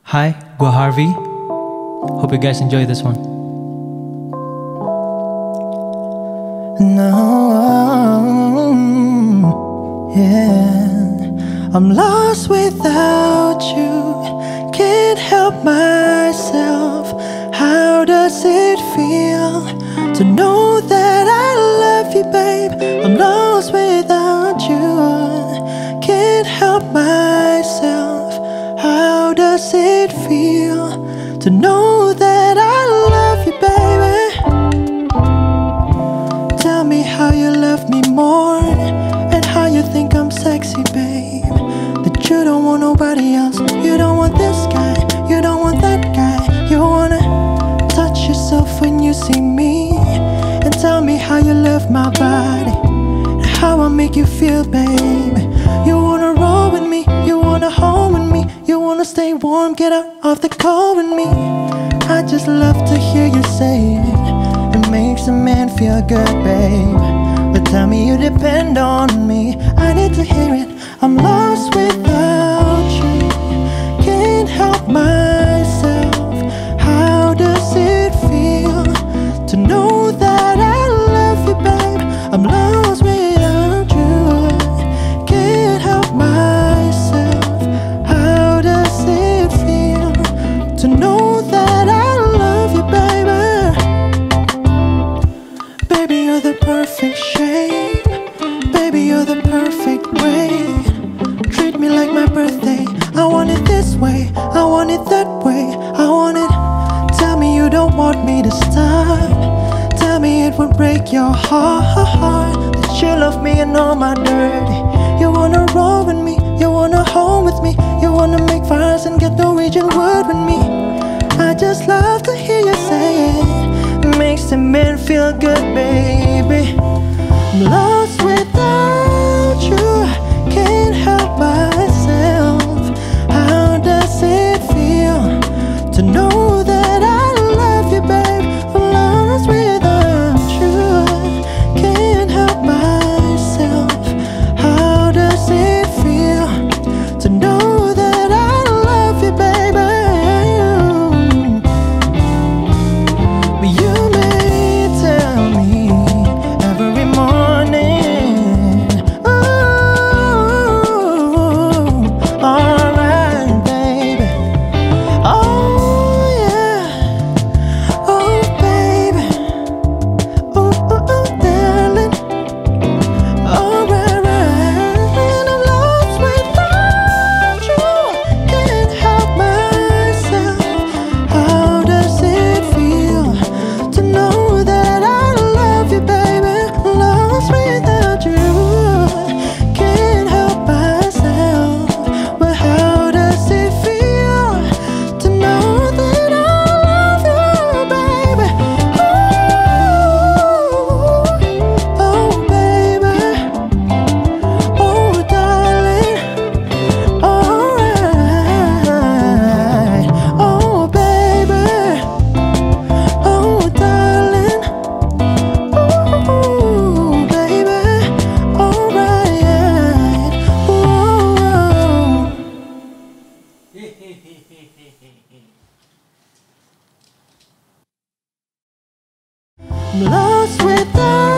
Hi, Go Harvey. Hope you guys enjoy this one. No, yeah, I'm lost without you. Can't help myself. How does it feel to know that I love you, babe? I'm lost without you. Can't help myself. How does it feel to know that I love you, baby? Tell me how you love me more, and how you think I'm sexy, babe. That you don't want nobody else. You don't want this guy, you don't want that guy. You wanna touch yourself when you see me, and tell me how you love my body, and how I make you feel, babe. You wanna roll with me, you wanna hold with me, you wanna stay warm, get out of the cold with me. I just love to hear you say it. It makes a man feel good, babe. But tell me you depend on me. I need to hear it. I'm lost without you. Can't help myself. How does it feel to know that I love you, babe? I'm lost without you. Can't help myself. How does it feel to know that I love you, baby? Baby, you're the perfect shape. Baby, you're the perfect weight. Treat me like my birthday. I want it this way, I want it that way, I want it. Tell me you don't want me to stop. Tell me it would break your heart that you love me and all my dirty. You wanna roll with me, you wanna hold with me, you wanna make fires and get Norwegian wood with me. I just love to hear you say it. Makes the man feel good, baby. I'm lost without you. Can't help myself. How does it feel to know that I love you, babe? I'm lost without you. Can't help myself. How does it feel to know that I love you, baby? But you may tell me every morning, oh, alright, baby. Oh, yeah. Oh, baby. Oh, oh, oh, darling. Alright, right. And I'm lost without you. Can't help myself. How does it feel to know that I love you, baby? Lost without you. Can't help myself. But how does it feel to know that I love you, baby? Ooh, oh, baby. Oh, darling. Alright. Oh, baby. Oh, darling. Ooh, baby. Alright. Ooh. I'm lost without